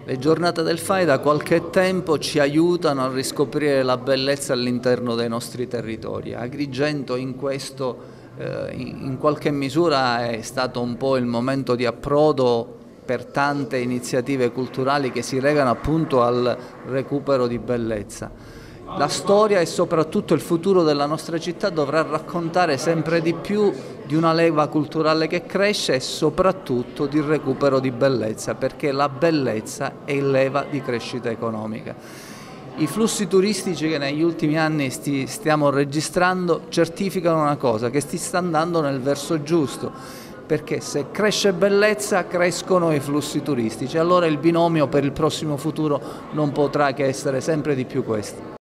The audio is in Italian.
Le giornate del FAI da qualche tempo ci aiutano a riscoprire la bellezza all'interno dei nostri territori. Agrigento in questo in qualche misura è stato un po' il momento di approdo per tante iniziative culturali che si legano appunto al recupero di bellezza. La storia e soprattutto il futuro della nostra città dovrà raccontare sempre di più di una leva culturale che cresce e soprattutto di recupero di bellezza, perché la bellezza è leva di crescita economica. I flussi turistici che negli ultimi anni stiamo registrando certificano una cosa, che si sta andando nel verso giusto, perché se cresce bellezza crescono i flussi turistici, allora il binomio per il prossimo futuro non potrà che essere sempre di più questo.